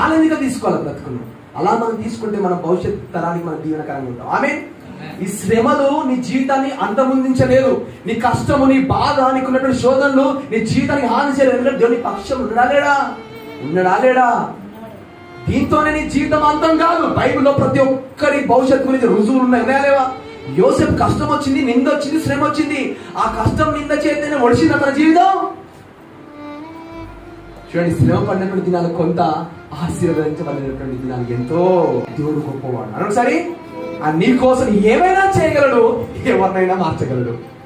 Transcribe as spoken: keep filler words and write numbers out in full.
Challenge గా తీసుకోవాలి బ్రతుకును. అలా మనం తీసుకుంటే మన భవిష్యత్ తరానికి మనం దీవెనకరంగా ఉంటాం. ఆమేన్. ఈ శ్రమలు నీ జీవితాన్ని అంతమొందించలేదు. నీ కష్టము, నీ బాధ, నీకున్నటువంటి శోధనలు నీ జీవితానికి హాని చేయలేదు. ఎందుకంటే దేవుని పక్షం ఉన్నాడా లేడా? ఉన్నాడా లేడా? దీంతోనే నీ జీవితం అంతం కాదు. బైబిల్లో ప్రతి ఒక్కరి భవిష్యత్తు గురించి రుజువులు ఉన్నాయి, ఉన్నాయా లేవా? యోసేపు కష్టం వచ్చింది, నింద వచ్చింది, శ్రమ వచ్చింది. ఆ కష్టం నింద చేతనే ఒడిచింది అతని జీవితం. చూడండి, శ్రమ పడినటువంటి దినాలు కొంత, ఆశీర్వదించబడినటువంటి దినాలు ఎంతో. దేవుడు గొప్పవాడు. ఒకసారి నీ కోసం ఏమైనా చేయగలడు, ఎవరినైనా మార్చగలడు.